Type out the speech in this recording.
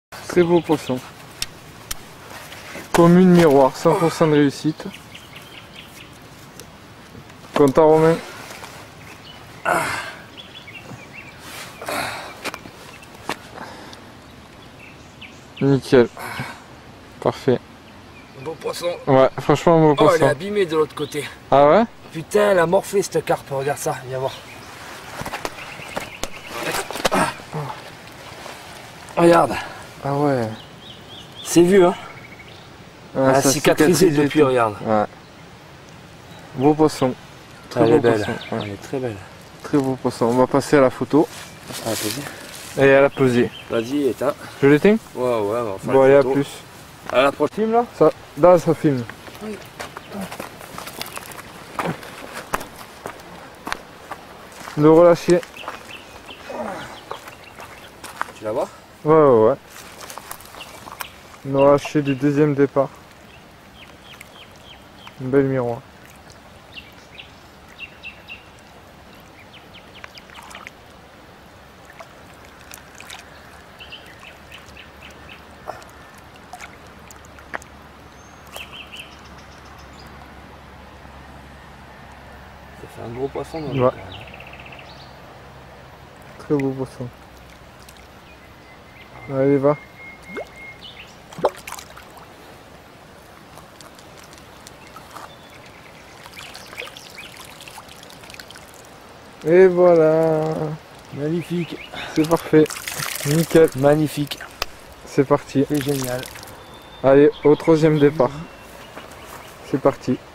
Très beau poisson. Commune miroir, 100% de réussite. Content Romain. Nickel. Parfait. Beau poisson. Ouais, franchement beau Oh, poisson. elle est abîmée de l'autre côté. Ah ouais? Putain, elle a morflé cette carpe, regarde ça, viens voir. Regarde. Ah ouais. C'est vu, hein? Ah, Elle a ça cicatrisé cicatrisé depuis, tout. regarde. Ouais. Beau poisson. Très Elle beau est belle. poisson. Ouais. Elle est très belle. Très beau poisson. On va passer à la photo. À la pesée. Et à la pesée. Vas-y, éteins. Je l'éteins? Ouais, on va faire Bon, allez, la à photo. plus. À la prochaine, là? Ça, là, ça filme. Oui. Le relâcher. Tu la vois? Ouais. Le relâcher du deuxième départ. Une belle miroir. Ça fait un gros poisson. Donc, Ouais. Très beau poisson. Allez, va. Et voilà. Magnifique. C'est parfait. Nickel. Magnifique. C'est parti. C'est génial. Allez, au troisième départ. C'est parti.